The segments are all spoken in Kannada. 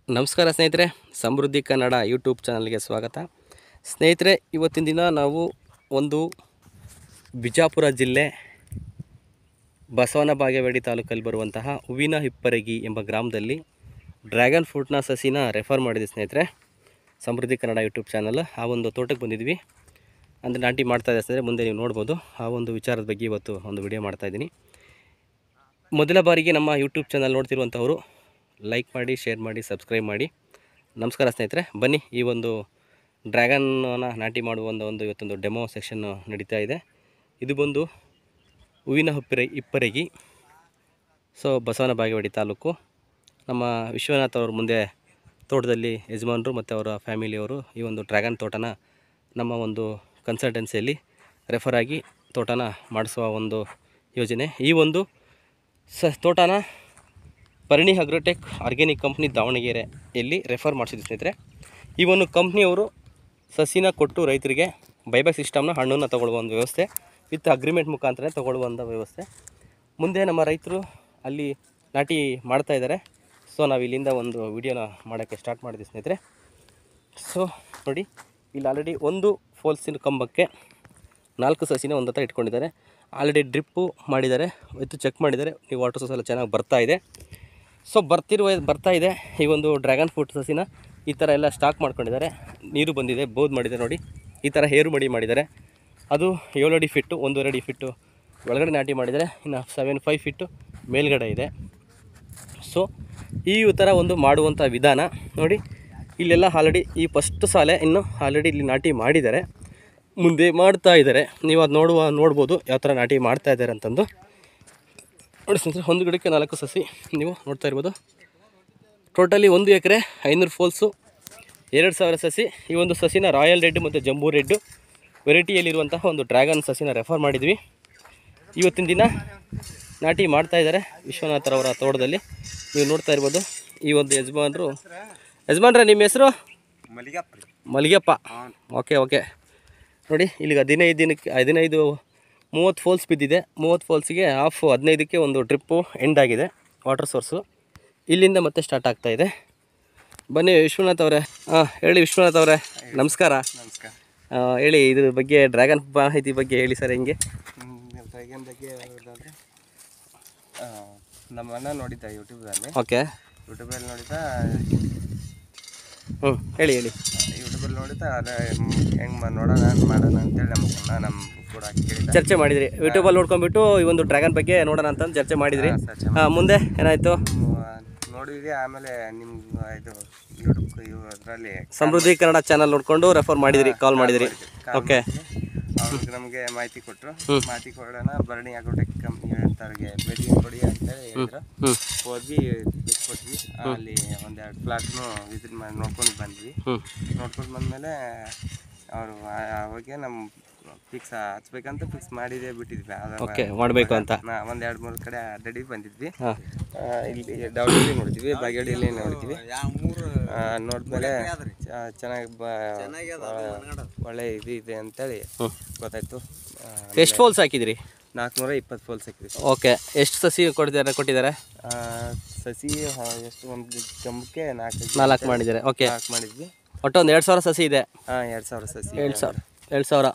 ನಮಸ್ಕಾರ ಸ್ನೇಹಿತರೆ, ಸಮೃದ್ಧಿ ಕನ್ನಡ ಯೂಟ್ಯೂಬ್ ಚಾನಲ್ಗೆ ಸ್ವಾಗತ. ಸ್ನೇಹಿತರೆ, ಇವತ್ತಿನ ದಿನ ನಾವು ಒಂದು ಬಿಜಾಪುರ ಜಿಲ್ಲೆ ಬಸವನ ಬಾಗೇವಾಡಿ ತಾಲೂಕಲ್ಲಿ ಬರುವಂತಹ ಹೂವಿನ ಹಿಪ್ಪರಗಿ ಎಂಬ ಗ್ರಾಮದಲ್ಲಿ ಡ್ರ್ಯಾಗನ್ ಫ್ರೂಟ್ನ ಸಸಿನ ರೆಫರ್ ಮಾಡಿದ್ವಿ ಸ್ನೇಹಿತರೆ. ಸಮೃದ್ಧಿ ಕನ್ನಡ ಯೂಟ್ಯೂಬ್ ಚಾನಲ್ ಆ ಒಂದು ತೋಟಕ್ಕೆ ಬಂದಿದ್ವಿ. ಅಂದರೆ ನಾಟಿ ಮಾಡ್ತಾಯಿದ್ದೆ ಸ್ನೇಹಿತರೆ, ಮುಂದೆ ನೀವು ನೋಡ್ಬೋದು. ಆ ಒಂದು ವಿಚಾರದ ಬಗ್ಗೆ ಇವತ್ತು ಒಂದು ವಿಡಿಯೋ ಮಾಡ್ತಾಯಿದ್ದೀನಿ. ಮೊದಲ ಬಾರಿಗೆ ನಮ್ಮ ಯೂಟ್ಯೂಬ್ ಚಾನಲ್ ನೋಡ್ತಿರುವಂಥವರು ಲೈಕ್ ಮಾಡಿ, ಶೇರ್ ಮಾಡಿ, ಸಬ್ಸ್ಕ್ರೈಬ್ ಮಾಡಿ. ನಮಸ್ಕಾರ ಸ್ನೇಹಿತರೆ, ಬನ್ನಿ ಈ ಒಂದು ಡ್ರ್ಯಾಗನ್ನ ನಾಟಿ ಮಾಡುವ ಒಂದು ಇವತ್ತೊಂದು ಡೆಮೋ ಸೆಕ್ಷನ್ ನಡೀತಾ ಇದೆ. ಇದು ಬಂದು ಹೂವಿನ ಹಿಪ್ಪರಗಿ, ಸೊ ಬಸವನ ಬಾಗೇವಾಡಿ ತಾಲೂಕು. ನಮ್ಮ ವಿಶ್ವನಾಥ್ ಅವರು ಮುಂದೆ ತೋಟದಲ್ಲಿ ಯಜಮಾನರು ಮತ್ತು ಅವರ ಫ್ಯಾಮಿಲಿಯವರು ಈ ಒಂದು ಡ್ರ್ಯಾಗನ್ ತೋಟನ ನಮ್ಮ ಒಂದು ಕನ್ಸಲ್ಟೆನ್ಸಿಯಲ್ಲಿ ರೆಫರ್ ಆಗಿ ತೋಟನ ಮಾಡಿಸುವ ಒಂದು ಯೋಜನೆ. ಈ ಒಂದು ತೋಟನ ಪರಿಣಿ ಅಗ್ರೋಟೆಕ್ ಆರ್ಗ್ಯಾನಿಕ್ ಕಂಪ್ನಿ ದಾವಣಗೆರೆಯಲ್ಲಿ ರೆಫರ್ ಮಾಡಿಸಿದ್ವಿ ಸ್ನೇಹಿತರೆ. ಈ ಒಂದು ಕಂಪ್ನಿಯವರು ಸಸಿನ ಕೊಟ್ಟು ರೈತರಿಗೆ ಬೈಬ್ಯಾಕ್ ಸಿಸ್ಟಮ್ನ ಹಣ್ಣನ್ನು ತಗೊಳ್ಳುವ ಒಂದು ವ್ಯವಸ್ಥೆ, ವಿತ್ ಅಗ್ರಿಮೆಂಟ್ ಮುಖಾಂತರ ತಗೊಳ್ಳುವ ಒಂದು ವ್ಯವಸ್ಥೆ. ಮುಂದೆ ನಮ್ಮ ರೈತರು ಅಲ್ಲಿ ನಾಟಿ ಮಾಡ್ತಾಯಿದ್ದಾರೆ. ಸೊ ನಾವು ಇಲ್ಲಿಂದ ಒಂದು ವಿಡಿಯೋನ ಮಾಡೋಕ್ಕೆ ಸ್ಟಾರ್ಟ್ ಮಾಡಿದ್ವಿ ಸ್ನೇಹಿತರೆ. ಸೊ ನೋಡಿ, ಇಲ್ಲಿ ಆಲ್ರೆಡಿ ಒಂದು ಫೋಲ್ಸಿನ ಕಂಬಕ್ಕೆ 4 ಸಸಿನ ಒಂದು ಹತ್ರ ಇಟ್ಕೊಂಡಿದ್ದಾರೆ. ಆಲ್ರೆಡಿ ಡ್ರಿಪ್ಪು ಮಾಡಿದ್ದಾರೆ, ವಿತ್ ಚೆಕ್ ಮಾಡಿದ್ದಾರೆ. ಈ ವಾಟರ್ ಸೋರ್ಸ್ ಎಲ್ಲ ಚೆನ್ನಾಗಿ ಬರ್ತಾ ಇದೆ. ಸೊ ಬರ್ತಾ ಇದೆ. ಈ ಒಂದು ಡ್ರ್ಯಾಗನ್ ಫ್ರೂಟ್ ಸಸಿನ ಈ ಥರ ಎಲ್ಲ ಸ್ಟಾಕ್ ಮಾಡ್ಕೊಂಡಿದ್ದಾರೆ. ನೀರು ಬಂದಿದೆ, ಬೋದ್ ಮಾಡಿದ್ದಾರೆ ನೋಡಿ. ಈ ಥರ ಹೇರು ಮಡಿ ಮಾಡಿದ್ದಾರೆ. ಅದು 7 ಅಡಿ ಫಿಟ್ಟು, 1.5 ಅಡಿ ಫಿಟ್ಟು ಒಳಗಡೆ ನಾಟಿ ಮಾಡಿದ್ದಾರೆ. ಇನ್ನು 7.5 ಫಿಟ್ಟು ಮೇಲ್ಗಡೆ ಇದೆ. ಸೊ ಈ ಥರ ಒಂದು ಮಾಡುವಂಥ ವಿಧಾನ ನೋಡಿ. ಇಲ್ಲೆಲ್ಲ ಆಲ್ರೆಡಿ ಈ ಫಸ್ಟ್ ಸಾಲೆ ಇನ್ನು ಆಲ್ರೆಡಿ ಇಲ್ಲಿ ನಾಟಿ ಮಾಡಿದ್ದಾರೆ, ಮುಂದೆ ಮಾಡ್ತಾ ಇದ್ದಾರೆ. ನೀವು ಅದು ನೋಡ್ಬೋದು ಯಾವ ಥರ ನಾಟಿ ಮಾಡ್ತಾ ಇದ್ದಾರೆ ಅಂತಂದು ನೋಡಿ ಸ್ನೇಹಿತರೆ. ಒಂದು ಗಿಡಕ್ಕೆ 4 ಸಸಿ ನೀವು ನೋಡ್ತಾ ಇರ್ಬೋದು. ಟೋಟಲಿ 1 ಎಕರೆ 500 ಫೋಲ್ಸು, 2000 ಸಸಿ. ಈ ಒಂದು ಸಸಿನ ರಾಯಲ್ ರೆಡ್ ಮತ್ತು ಜಂಬೂ ರೆಡ್ ವೆರೈಟಿಯಲ್ಲಿರುವಂತಹ ಒಂದು ಡ್ರ್ಯಾಗನ್ ಸಸಿನ ರೆಫರ್ ಮಾಡಿದ್ವಿ. ಇವತ್ತಿನ ದಿನ ನಾಟಿ ಮಾಡ್ತಾಯಿದ್ದಾರೆ ವಿಶ್ವನಾಥರವರ ತೋಟದಲ್ಲಿ. ನೀವು ನೋಡ್ತಾ ಇರ್ಬೋದು. ಈ ಒಂದು ಯಜಮಾನ್ರೆ ನಿಮ್ಮ ಹೆಸರು? ಮಲಿಗಪ್ಪ. ಓಕೆ ನೋಡಿ, ಇಲ್ಲಿಗೆ 30 ಫೋಲ್ಸ್ ಬಿದ್ದಿದೆ. 30 ಫೋಲ್ಸಿಗೆ ಹಾಫ್ 15ಕ್ಕೆ ಒಂದು ಡ್ರಿಪ್ಪು ಎಂಡ್ ಆಗಿದೆ, ವಾಟರ್ ಸೋರ್ಸು. ಇಲ್ಲಿಂದ ಮತ್ತೆ ಸ್ಟಾರ್ಟ್ ಆಗ್ತಾ ಇದೆ. ಬನ್ನಿ ವಿಶ್ವನಾಥ್ ಅವರೇ. ಹೇಳಿ ವಿಶ್ವನಾಥ್ ಅವರೇ, ನಮಸ್ಕಾರ. ಹೇಳಿ ಇದ್ರ ಬಗ್ಗೆ, ಡ್ರ್ಯಾಗನ್ ಮಾಹಿತಿ ಬಗ್ಗೆ ಹೇಳಿ ಸರ್. ಹೆಂಗೆ ಡ್ರ್ಯಾಗನ್ ಬಗ್ಗೆ ಹೇಳೋದಾದರೆ, ನಮ್ಮ ಅಣ್ಣ ನೋಡಿದ್ದ ಯೂಟ್ಯೂಬ್ದಲ್ಲಿ. ಓಕೆ, ಯೂಟ್ಯೂಬಲ್ಲಿ ನೋಡಿದ್ದ. ಹೇಳಿ. ಯೂಟ್ಯೂಬಲ್ಲಿ ನೋಡಿದ್ದ. ಅದೇ ಹೆಂಗೆ ಮಾಡೋಣ ಅಂತೇಳಿ ನಮ್ಮ ಕೂಡ ಕೇಳಿದ್ದ, ಚರ್ಚೆ ಮಾಡಿದ್ರಿ. ಯೂಟ್ಯೂಬಲ್ಲಿ ನೋಡ್ಕೊಂಡ್ಬಿಟ್ಟು ಈ ಒಂದು ಡ್ರ್ಯಾಗನ್ ಬಗ್ಗೆ ನೋಡೋಣ ಅಂತಂದು ಚರ್ಚೆ ಮಾಡಿದ್ರಿ. ಮುಂದೆ ಏನಾಯಿತು? ನೋಡಿದ್ವಿ. ಆಮೇಲೆ ನಿಮ್ಮ ಇದು ಯೂಟ್ಯೂಬ್ ಅದರಲ್ಲಿ ಸಮೃದ್ಧಿ ಕನ್ನಡ ಚಾನಲ್ ನೋಡಿಕೊಂಡು ರೆಫರ್ ಮಾಡಿದ್ರಿ, ಕಾಲ್ ಮಾಡಿದ್ರಿ. ಓಕೆ, ಅವ್ರಿಗೆ ನಮಗೆ ಮಾಹಿತಿ ಕೊಟ್ಟರು. ಮಾಹಿತಿ ಕೊಡೋಣ, ಭರಣಿ ಅಗ್ರೋಟೆಕ್ ಕಂಪ್ನಿ ಅವ್ರಿಗೆ ಭೇಟಿ ಕೊಡಿ ಅಂತೇಳಿ ಹೇಳಿದ್ರು. ಹೋದ್ವಿ, ಕೊಟ್ವಿ. ಅಲ್ಲಿ 1-2 ಪ್ಲಾಟ್ನು ವಿಸಿಟ್ ಮಾಡಿ ನೋಡ್ಕೊಂಡು ಬಂದ್ವಿ. ನೋಡ್ಕೊಂಡು ಬಂದಮೇಲೆ ಅವರು ಅವಾಗೆ ನಮ್ಮ ಫಿಕ್ಸ್ ಹಚ್ಬೇಕಂತ ಫಿಕ್ಸ್ ಮಾಡಿದ್ದೆ, ಬಿಟ್ಟಿದ್ವಿ. ಓಕೆ, ಮಾಡಬೇಕು ಅಂತ 1-2-3 ಕಡೆ ಅಡ್ಡಾಡಿ ಬಂದಿದ್ವಿ. ಇಲ್ಲಿ ಡೌಡಲ್ಲಿ ನೋಡಿದ್ವಿ, ಬಾಗೇವಾಡಿಯಲ್ಲಿ ನೋಡಿದ್ವಿ. ನೋಡಿದ್ಮೇಲೆ ಚೆನ್ನಾಗಿ ಒಳ್ಳೆ ಇದೆ ಅಂತೇಳಿ ಗೊತ್ತಾಯ್ತು. ಎಷ್ಟು ಫೋಲ್ಸ್ ಹಾಕಿದ್ರಿ? 420 ಫೋಲ್ಸ್ ಹಾಕಿದ್ವಿ. ಓಕೆ, ಎಷ್ಟು ಸಸಿ ಕೊಟ್ಟಿದ್ದಾರೆ? ಸಸಿ ಎಷ್ಟು, ಒಂದು ಕಂಬಕ್ಕೆ 4 ಮಾಡಿದ್ದಾರೆ. ಓಕೆ, ಮಾಡಿದ್ವಿ. ಒಟ್ಟು ಒಂದು 2000 ಸಸಿ ಇದೆ. 2000 ಸಸಿ. 2000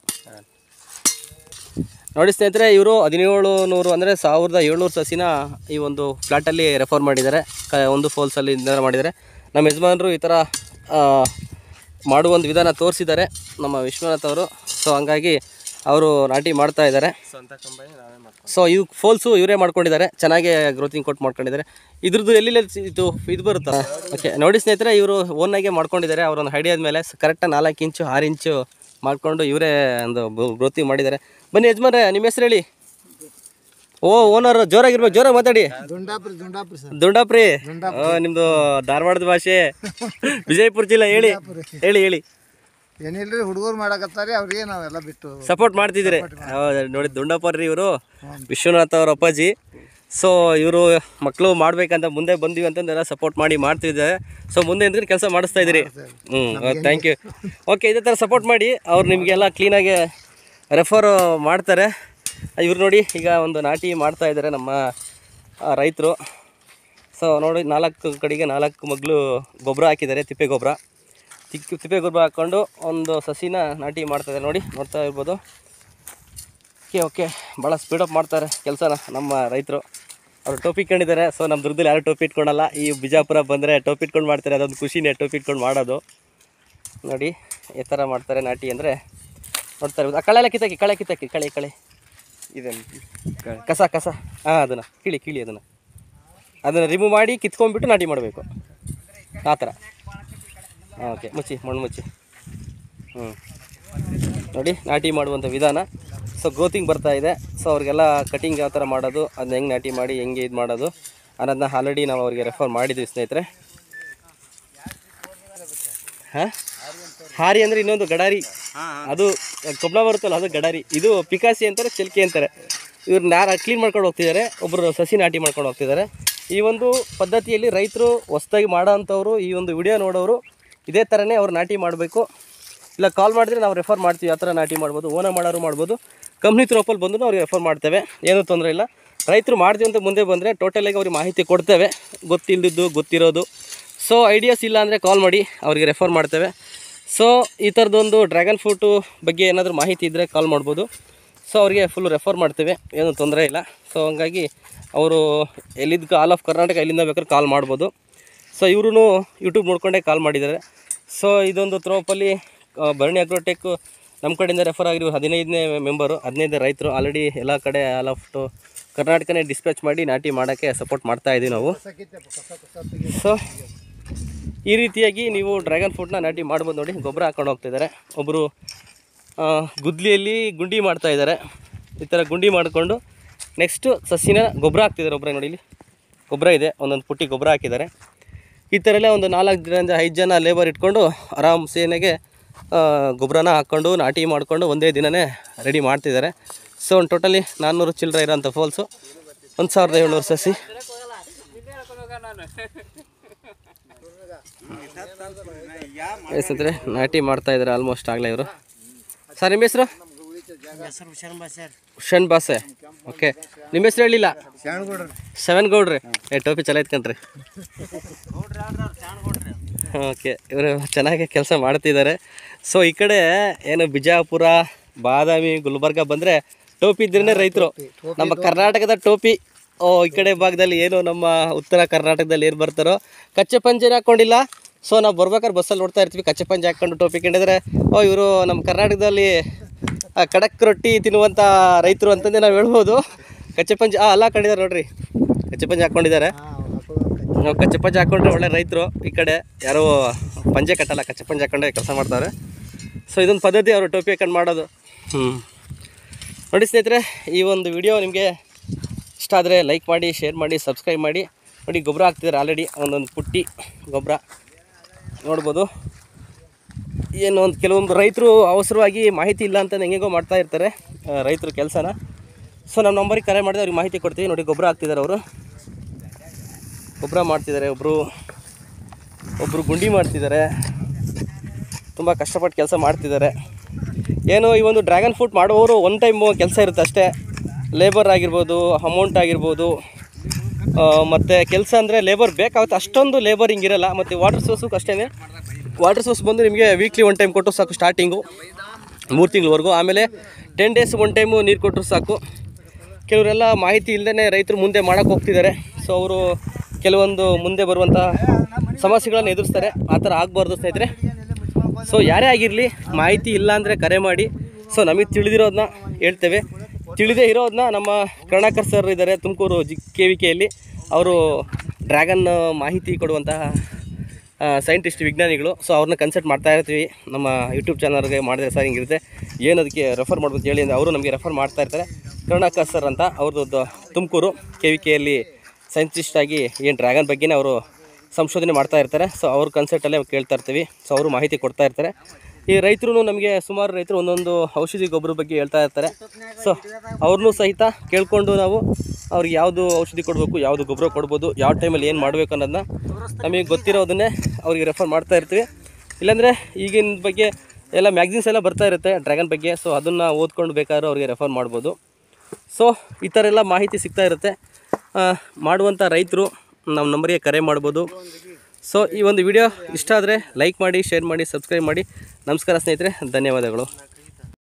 ನೋಡಿ ಸ್ನೇಹಿತರೆ. ಇವರು 1700 ಅಂದರೆ 1700 ಸಸಿನ ಈ ಒಂದು ಫ್ಲಾಟಲ್ಲಿ ರೆಫರ್ ಮಾಡಿದ್ದಾರೆ. ಒಂದು ಫೋಲ್ಸಲ್ಲಿ ನಿರ್ಧಾರ ಮಾಡಿದ್ದಾರೆ. ನಮ್ಮ ಯಜಮಾನರು ಈ ಥರ ಮಾಡುವ ಒಂದು ವಿಧಾನ ತೋರಿಸಿದ್ದಾರೆ ನಮ್ಮ ವಿಶ್ವನಾಥ್ ಅವರು. ಸೊ ಹಂಗಾಗಿ ಅವರು ನಾಟಿ ಮಾಡ್ತಾ ಇದ್ದಾರೆ. ಸ್ವಂತ ಕಂಬನಿ ನಾವೇ ಮಾಡ್ಕೊಂಡು. ಸೊ ಇವು ಫೋಲ್ಸು ಇವರೇ ಮಾಡ್ಕೊಂಡಿದ್ದಾರೆ, ಚೆನ್ನಾಗಿ ಗ್ರೋತಿಂಗ್ ಕೊಟ್ಟು ಮಾಡ್ಕೊಂಡಿದ್ದಾರೆ. ಇದ್ರದ್ದು ಎಲ್ಲಿ ಇದು ಬರುತ್ತಾ? ಓಕೆ, ನೋಡಿ ಸ್ನೇಹಿತರೆ, ಇವರು ಓನಾಗೆ ಮಾಡ್ಕೊಂಡಿದ್ದಾರೆ. ಅವರೊಂದು ಐಡಿಯಾದ ಮೇಲೆ ಕರೆಕ್ಟಾಗಿ 4 ಇಂಚು 6 ಇಂಚು ಮಾಡಿಕೊಂಡು ಇವರೇ ಒಂದು ಗ್ರೋತಿಂಗ್ ಮಾಡಿದ್ದಾರೆ. ಬನ್ನಿ ಯಜಮಾನ್ರೆ, ನಿಮ್ಮ ಹೆಸರು ಹೇಳಿ. ಓನರ್ ಜೋರಾಗಿ ಮಾತಾಡಿ. ದುಂಡಾಪ್ರಿ. ನಿಮ್ಮದು ಧಾರವಾಡದ ಭಾಷೆ, ವಿಜಯಪುರ ಜಿಲ್ಲೆ. ಹೇಳಿ. ಏನಿಲ್ರಿ, ಹುಡುಗರು ಮಾಡಕತ್ತಾರೆ, ಅವ್ರಿಗೆ ನಾವೆಲ್ಲ ಬಿಟ್ಟು ಸಪೋರ್ಟ್ ಮಾಡ್ತಿದ್ದೀರಿ. ನೋಡಿ, ದುಂಡಪ್ಪರ್ರಿ ಇವರು ವಿಶ್ವನಾಥ್ ಅವ್ರ ಅಪ್ಪಾಜಿ. ಸೊ ಇವರು ಮಕ್ಕಳು ಮಾಡ್ಬೇಕಂತ ಮುಂದೆ ಬಂದೀವಿ ಅಂತಂದೆಲ್ಲ ಸಪೋರ್ಟ್ ಮಾಡ್ತಿದ್ದಾರೆ. ಸೊ ಮುಂದೆ ಅಂದ್ರೆ ಕೆಲಸ ಮಾಡಿಸ್ತಾ ಇದ್ದೀರಿ. Thank you. ಓಕೆ, ಇದೇ ಥರ ಸಪೋರ್ಟ್ ಮಾಡಿ. ಅವ್ರು ನಿಮಗೆಲ್ಲ ಕ್ಲೀನಾಗಿ ರೆಫರ್ ಮಾಡ್ತಾರೆ. ಇವ್ರು ನೋಡಿ, ಈಗ ಒಂದು ನಾಟಿ ಮಾಡ್ತಾ ಇದ್ದಾರೆ ನಮ್ಮ ರೈತರು. ಸೊ ನೋಡಿ 4 ಕಡೆಗೆ 4 ಮಗ್ಲು ಗೊಬ್ಬರ ಹಾಕಿದ್ದಾರೆ, ತಿಪ್ಪೆ ಗೊಬ್ಬರ. ತಿಪ್ಪೆ ಗೊಬ್ಬರ ಹಾಕ್ಕೊಂಡು ಒಂದು ಸಸಿನ ನಾಟಿ ಮಾಡ್ತಾಯಿದ್ದಾರೆ ನೋಡಿ, ನೋಡ್ತಾ ಇರ್ಬೋದು. ಓಕೆ ಭಾಳ ಸ್ಪೀಡಪ್ ಮಾಡ್ತಾರೆ ಕೆಲಸನ ನಮ್ಮ ರೈತರು. ಅವರು ಟೋಪಿ ಇಟ್ಕೊಂಡಿದ್ದಾರೆ. ಸೊ ನಮ್ಮ ದುರ್ಗದಲ್ಲಿ ಯಾರು ಟೋಪಿ ಇಟ್ಕೊಳಲ್ಲ. ಈ ಬಿಜಾಪುರ ಬಂದರೆ ಟೋಪಿ ಇಟ್ಕೊಂಡು ಮಾಡ್ತಾರೆ, ಅದೊಂದು ಖುಷಿನೇ ಟೋಪಿ ಇಟ್ಕೊಂಡು ಮಾಡೋದು. ನೋಡಿ ಈ ಥರ ಮಾಡ್ತಾರೆ ನಾಟಿ ಅಂದರೆ ನೋಡ್ತಾ ಇರ್ಬೋದು. ಆ ಕಳೆ ಕಿತ್ತಾಕಿ, ಕಳೆ ಇದನ್ನು ಕಸ ಹಾಂ ಅದನ್ನು ಕಿಳಿ ಅದನ್ನು ರಿಮೂವ್ ಮಾಡಿ ಕಿತ್ಕೊಂಡ್ಬಿಟ್ಟು ನಾಟಿ ಮಾಡಬೇಕು, ಆ ಥರ. ಓಕೆ ಮಣ್ಣು ಮುಚ್ಚಿ. ನೋಡಿ ನಾಟಿ ಮಾಡುವಂಥ ವಿಧಾನ. ಸೊ ಗ್ರೋತಿಂಗ್ ಬರ್ತಾ ಇದೆ. ಸೊ ಅವ್ರಿಗೆಲ್ಲ ಕಟಿಂಗ್ ಯಾವ ಥರ ಮಾಡೋದು, ಅದನ್ನ ಹೆಂಗೆ ನಾಟಿ ಮಾಡಿ ಹೆಂಗೆ ಇದು ಮಾಡೋದು ಅನ್ನೋದನ್ನ ಆಲ್ರೆಡಿ ನಾವು ಅವರಿಗೆ ರೆಫರ್ ಮಾಡಿದ್ವಿ ಸ್ನೇಹಿತರೆ. ಹಾಂ, ಹಾರಿ ಅಂದರೆ ಇನ್ನೊಂದು ಗಡಾರಿ, ಅದು ಕೊಬ್ಬಳ ಬರುತ್ತಲ್ಲ ಅದು ಗಡಾರಿ. ಇದು ಪಿಕಾಸಿ ಅಂತಾರೆ, ಚಿಲ್ಕೆ ಅಂತಾರೆ. ಇವ್ರು ಕ್ಲೀನ್ ಮಾಡ್ಕೊಂಡು ಹೋಗ್ತಿದ್ದಾರೆ, ಒಬ್ಬರು ಸಸಿ ನಾಟಿ ಮಾಡ್ಕೊಂಡು ಹೋಗ್ತಿದ್ದಾರೆ. ಈ ಒಂದು ಪದ್ಧತಿಯಲ್ಲಿ ರೈತರು ಹೊಸದಾಗಿ ಮಾಡೋ ಅಂಥವ್ರು ಈ ಒಂದು ವಿಡಿಯೋ ನೋಡೋರು ಇದೇ ಥರನೇ ಅವ್ರು ನಾಟಿ ಮಾಡಬೇಕು. ಇಲ್ಲ ಕಾಲ್ ಮಾಡಿದ್ರೆ ನಾವು ರೆಫರ್ ಮಾಡ್ತೀವಿ, ಆ ಥರ ನಾಟಿ ಮಾಡ್ಬೋದು. ಓನ ಮಾಡೋರು ಮಾಡ್ಬೋದು, ಕಂಪ್ನಿ ಥ್ರೋಪಲ್ಲಿ ಬಂದು ಅವ್ರಿಗೆ ರೆಫರ್ ಮಾಡ್ತೇವೆ, ಏನೂ ತೊಂದರೆ ಇಲ್ಲ. ರೈತರು ಮಾಡ್ತೀವಿ ಅಂತ ಮುಂದೆ ಬಂದರೆ ಟೋಟಲಾಗಿ ಅವ್ರಿಗೆ ಮಾಹಿತಿ ಕೊಡ್ತೇವೆ, ಗೊತ್ತಿಲ್ಲದಿದ್ದು ಗೊತ್ತಿರೋದು. ಸೊ ಐಡಿಯಾಸ್ ಇಲ್ಲ ಅಂದರೆ ಕಾಲ್ ಮಾಡಿ, ಅವರಿಗೆ ರೆಫರ್ ಮಾಡ್ತೇವೆ. ಸೊ ಈ ಥರದೊಂದು ಡ್ರ್ಯಾಗನ್ ಫ್ರೂಟು ಬಗ್ಗೆ ಏನಾದರೂ ಮಾಹಿತಿ ಇದ್ದರೆ ಕಾಲ್ ಮಾಡ್ಬೋದು. ಸೊ ಅವರಿಗೆ ಫುಲ್ಲು ರೆಫರ್ ಮಾಡ್ತೇವೆ, ಏನೂ ತೊಂದರೆ ಇಲ್ಲ. ಸೊ ಹಂಗಾಗಿ ಅವರು ಎಲ್ಲಿದ್ದು ಆಲ್ ಆಫ್ ಕರ್ನಾಟಕ ಎಲ್ಲಿಂದ ಬೇಕಾದ್ರೂ ಕಾಲ್ ಮಾಡ್ಬೋದು. ಸೊ ಇವರು ಯೂಟ್ಯೂಬ್ ನೋಡ್ಕೊಂಡೇ ಕಾಲ್ ಮಾಡಿದ್ದಾರೆ. ಸೊ ಇದೊಂದು ಥ್ರೋಪಲ್ಲಿ ಭರಣಿ ಅಗ್ರೋಟೆಕ್ ನಮ್ಮ ಕಡೆಯಿಂದ ರೆಫರ್ ಆಗಿರೋ 15ನೇ ಮೆಂಬರು, 15 ರೈತರು ಆಲ್ರೆಡಿ ಎಲ್ಲ ಕಡೆ ಆಲ್ ಆಫ್ ಕರ್ನಾಟಕನೇ ಡಿಸ್ಪ್ಯಾಚ್ ಮಾಡಿ ನಾಟಿ ಮಾಡೋಕ್ಕೆ ಸಪೋರ್ಟ್ ಮಾಡ್ತಾಯಿದ್ದೀವಿ ನಾವು. ಸೊ ಈ ರೀತಿಯಾಗಿ ನೀವು ಡ್ರ್ಯಾಗನ್ ಫ್ರೂಟ್ನ ನಾಟಿ ಮಾಡ್ಬೋದು. ನೋಡಿ ಗೊಬ್ಬರ ಹಾಕೊಂಡು ಹೋಗ್ತಿದ್ದಾರೆ. ಒಬ್ಬರು ಗುದ್ಲಿಯಲ್ಲಿ ಗುಂಡಿ ಮಾಡ್ತಾಯಿದ್ದಾರೆ. ಈ ಥರ ಗುಂಡಿ ಮಾಡಿಕೊಂಡು ನೆಕ್ಸ್ಟು ಸಸಿನ ಗೊಬ್ಬರ ಹಾಕ್ತಿದ್ದಾರೆ. ಒಬ್ಬರೇ ನೋಡಿ, ಇಲ್ಲಿ ಗೊಬ್ಬರ ಇದೆ, ಒಂದೊಂದು ಪುಟ್ಟಿ ಗೊಬ್ಬರ ಹಾಕಿದ್ದಾರೆ. ಈ ಥರ ಎಲ್ಲ ಒಂದು 4 5 ಜನ ಲೇಬರ್ ಇಟ್ಕೊಂಡು ಆರಾಮ್ ಸೇನೆಗೆ ಗೊಬ್ಬರನ ಹಾಕ್ಕೊಂಡು ನಾಟಿ ಮಾಡಿಕೊಂಡು ಒಂದೇ ದಿನವೇ ರೆಡಿ ಮಾಡ್ತಿದ್ದಾರೆ. ಸೊ ಒಂದು ಟೋಟಲಿ 400 ಚಿಲ್ಲರೆ ಇರೋಂಥ ಫೋಲ್ಸು, 1700 ಸಸಿ. ಸ್ನೇಹಿತರೆ ನಾಟಿ ಮಾಡ್ತಾಯಿದ್ದಾರೆ ಆಲ್ಮೋಸ್ಟ್ ಆಗಲೇ ಇವರು. ಸರ್ ನಿಮ್ಮ ಹೆಸರು? ಹುಷನ್ ಬಾಸೆ. ಓಕೆ, ನಿಮ್ಮ ಹೆಸರು ಹೇಳಿಲ್ಲ? ಶವನ್ ಗೌಡ್ರಿ. ಟೋಪಿ ಚಲೋ ಐತ್ಕಂಡ್ರಿ. ಓಕೆ, ಇವರು ಚೆನ್ನಾಗಿ ಕೆಲಸ ಮಾಡ್ತಿದ್ದಾರೆ. ಸೊ ಈ ಕಡೆ ಏನು ಬಿಜಾಪುರ, ಬಾದಾಮಿ, ಗುಲ್ಬರ್ಗ ಬಂದರೆ ಟೋಪಿ ಇದ್ರೇ ರೈತರು. ನಮ್ಮ ಕರ್ನಾಟಕದ ಟೋಪಿ ಈ ಕಡೆ ಭಾಗದಲ್ಲಿ ಏನು ನಮ್ಮ ಉತ್ತರ ಕರ್ನಾಟಕದಲ್ಲಿ ಏನು ಬರ್ತಾರೋ ಕಚ್ಚೆ ಪಂಚೆನ ಹಾಕ್ಕೊಂಡಿಲ್ಲ. ಸೊ ನಾವು ಬರ್ಬೇಕಾದ್ರೆ ಬಸ್ಸಲ್ಲಿ ನೋಡ್ತಾ ಇರ್ತೀವಿ, ಕಚ್ಚೆ ಪಂಚೆ ಹಾಕ್ಕೊಂಡು ಟೋಪಿ ಕಂಡಿದ್ರೆ ಇವರು ನಮ್ಮ ಕರ್ನಾಟಕದಲ್ಲಿ ಖಡಕ್ ರೊಟ್ಟಿ ತಿನ್ನುವಂಥ ರೈತರು ಅಂತಂದೇ ನಾವು ಹೇಳ್ಬೋದು. ಕಚ್ಚೆ ಪಂಚೆ ಅಲ್ಲ ಹಾಕೊಂಡಿದ್ದಾರೆ ನೋಡ್ರಿ, ಕಚ್ಚೆ ಪಂಚೆ ಹಾಕ್ಕೊಂಡಿದ್ದಾರೆ. ನಾವು ಕಚ್ಚೆ ಪಂಚೆ ಹಾಕ್ಕೊಂಡ್ರೆ ಒಳ್ಳೆ ರೈತರು. ಈ ಕಡೆ ಯಾರೋ ಪಂಚೆ ಕಟ್ಟಲ್ಲ, ಕಚ್ಚೆ ಪಂಚೆ ಹಾಕ್ಕೊಂಡೆ ಕೆಲಸ ಮಾಡ್ತಾರೆ. ಸೊ ಇದೊಂದು ಪದ್ಧತಿ ಅವರು ಟೋಪಿ ಹಾಕೊಂಡು ಮಾಡೋದು. ನೋಡಿ ಸ್ನೇಹಿತರೆ, ಈ ಒಂದು ವಿಡಿಯೋ ನಿಮಗೆ ಇಷ್ಟ ಆದರೆ ಲೈಕ್ ಮಾಡಿ, ಶೇರ್ ಮಾಡಿ, ಸಬ್ಸ್ಕ್ರೈಬ್ ಮಾಡಿ. ನೋಡಿ ಗೊಬ್ಬರ ಹಾಕ್ತಿದ್ದಾರೆ ಆಲ್ರೆಡಿ, ಒಂದೊಂದು ಪುಟ್ಟಿ ಗೊಬ್ಬರ ನೋಡ್ಬೋದು. ಏನು ಒಂದು ಕೆಲವೊಂದು ರೈತರು ಅವಸರವಾಗಿ ಮಾಹಿತಿ ಇಲ್ಲ ಅಂತ ಹೆಂಗೆಗೋ ಮಾಡ್ತಾ ಇರ್ತಾರೆ ರೈತರು ಕೆಲಸನ. ಸೊ ನಮ್ಮ ನಂಬರಿಗೆ ಕರೆ ಮಾಡಿದ್ರೆ ಅವ್ರಿಗೆ ಮಾಹಿತಿ ಕೊಡ್ತೀವಿ. ನೋಡಿ ಗೊಬ್ಬರ ಹಾಕ್ತಿದ್ದಾರೆ, ಅವರು ಗೊಬ್ಬರ ಮಾಡ್ತಿದ್ದಾರೆ. ಒಬ್ಬರು ಗುಂಡಿ ಮಾಡ್ತಿದ್ದಾರೆ, ತುಂಬ ಕಷ್ಟಪಟ್ಟು ಕೆಲಸ ಮಾಡ್ತಿದ್ದಾರೆ. ಏನು ಈ ಒಂದು ಡ್ರ್ಯಾಗನ್ ಫ್ರೂಟ್ ಮಾಡುವವರು ಒನ್ ಟೈಮ್ ಕೆಲಸ ಇರುತ್ತೆ ಅಷ್ಟೇ. ಲೇಬರ್ ಆಗಿರ್ಬೋದು, ಅಮೌಂಟ್ ಆಗಿರ್ಬೋದು, ಮತ್ತು ಕೆಲಸ ಅಂದರೆ ಲೇಬರ್ ಬೇಕಾಗುತ್ತೆ, ಅಷ್ಟೊಂದು ಲೇಬರ್ ಹಿಂಗಿರಲ್ಲ. ಮತ್ತು ವಾಟರ್ ಸೋರ್ಸು ಅಷ್ಟೇ. ವಾಟರ್ ಸೋರ್ಸ್ ಬಂದು ನಿಮಗೆ ವೀಕ್ಲಿ 1 ಟೈಮ್ ಕೊಟ್ಟರು ಸಾಕು, ಸ್ಟಾರ್ಟಿಂಗು 3 ತಿಂಗಳವರೆಗೂ. ಆಮೇಲೆ 10 ಡೇಸ್ 1 ಟೈಮು ನೀರು ಕೊಟ್ಟರು ಸಾಕು. ಕೆಲವರೆಲ್ಲ ಮಾಹಿತಿ ಇಲ್ಲದೇ ರೈತರು ಮುಂದೆ ಮಾಡೋಕ್ಕೆ ಹೋಗ್ತಿದ್ದಾರೆ. ಸೊ ಅವರು ಕೆಲವೊಂದು ಮುಂದೆ ಬರುವಂಥ ಸಮಸ್ಯೆಗಳನ್ನು ಎದುರಿಸ್ತಾರೆ. ಆ ಥರ ಆಗಬಾರ್ದು ಸ್ನೇಹಿತರೆ. ಸೊ ಯಾರೇ ಆಗಿರಲಿ, ಮಾಹಿತಿ ಇಲ್ಲ ಅಂದರೆ ಕರೆ ಮಾಡಿ. ಸೊ ನಮಗೆ ತಿಳಿದಿರೋದನ್ನ ಹೇಳ್ತೇವೆ, ತಿಳಿದೇ ಇರೋದನ್ನ ನಮ್ಮ ಕರುಣಾಕರ್ ಸರ್ ಇದ್ದಾರೆ ತುಮಕೂರು KVKಯಲ್ಲಿ. ಅವರು ಡ್ರ್ಯಾಗನ್ ಮಾಹಿತಿ ಕೊಡುವಂತಹ ಸೈಂಟಿಸ್ಟ್, ವಿಜ್ಞಾನಿಗಳು. ಸೊ ಅವ್ರನ್ನ ಕನ್ಸಲ್ಟ್ ಮಾಡ್ತಾ ಇರ್ತೀವಿ. ನಮ್ಮ ಯೂಟ್ಯೂಬ್ ಚಾನಲ್ಗೆ ಮಾಡಿದ್ರೆ ಸರ್ ಹಿಂಗಿರುತ್ತೆ, ಏನು ಅದಕ್ಕೆ ರೆಫರ್ ಮಾಡ್ಬೋದು ಹೇಳಿ ಅಂದರೆ ಅವರು ನಮಗೆ ರೆಫರ್ ಮಾಡ್ತಾ ಇರ್ತಾರೆ. ಕರುಣಾಕರ್ ಸರ್ ಅಂತ ಅವ್ರದ್ದು ತುಮಕೂರು KVKಯಲ್ಲಿ ಸೈಂಟಿಸ್ಟ್ ಆಗಿ ಏನು ಡ್ರ್ಯಾಗನ್ ಬಗ್ಗೆನೇ ಅವರು ಸಂಶೋಧನೆ ಮಾಡ್ತಾ ಇರ್ತಾರೆ. ಸೊ ಅವ್ರ ಕನ್ಸಲ್ಟಲ್ಲೇ ಕೇಳ್ತಾ ಇರ್ತೀವಿ. ಸೊ ಅವರು ಮಾಹಿತಿ ಕೊಡ್ತಾ ಇರ್ತಾರೆ. ಈ ರೈತರು ನಮಗೆ ಸುಮಾರು ರೈತರು ಒಂದೊಂದು ಔಷಧಿ ಗೊಬ್ಬರ ಬಗ್ಗೆ ಹೇಳ್ತಾ ಇರ್ತಾರೆ. ಸೊ ಅವ್ರನ್ನೂ ಸಹಿತ ಕೇಳಿಕೊಂಡು ನಾವು ಅವ್ರಿಗೆ ಯಾವುದು ಔಷಧಿ ಕೊಡಬೇಕು, ಯಾವುದು ಗೊಬ್ಬರ ಕೊಡ್ಬೋದು, ಯಾವ ಟೈಮಲ್ಲಿ ಏನು ಮಾಡಬೇಕು ಅನ್ನೋದನ್ನ ನಮಗೆ ಗೊತ್ತಿರೋದನ್ನೇ ಅವ್ರಿಗೆ ರೆಫರ್ ಮಾಡ್ತಾ ಇರ್ತೀವಿ. ಇಲ್ಲಾಂದರೆ ಈಗಿನ ಬಗ್ಗೆ ಎಲ್ಲ ಮ್ಯಾಗ್ಝಿನ್ಸ್ ಎಲ್ಲ ಬರ್ತಾ ಇರುತ್ತೆ ಡ್ರ್ಯಾಗನ್ ಬಗ್ಗೆ. ಸೊ ಅದನ್ನು ಓದ್ಕೊಂಡು ಬೇಕಾದ್ರೂ ಅವ್ರಿಗೆ ರೆಫರ್ ಮಾಡ್ಬೋದು. ಸೊ ಈ ಥರ ಎಲ್ಲ ಮಾಹಿತಿ ಸಿಗ್ತಾ ಇರುತ್ತೆ. ಮಾಡುವಂಥ ರೈತರು ನಮ್ಮ ನಂಬರಿಗೆ ಕರೆ ಮಾಡ್ಬೋದು. ಸೊ ಈ ಒಂದು ವಿಡಿಯೋ ಇಷ್ಟ ಆದರೆ ಲೈಕ್ ಮಾಡಿ, ಶೇರ್ ಮಾಡಿ, ಸಬ್ಸ್ಕ್ರೈಬ್ ಮಾಡಿ. ನಮಸ್ಕಾರ ಸ್ನೇಹಿತರೆ, ಧನ್ಯವಾದಗಳು.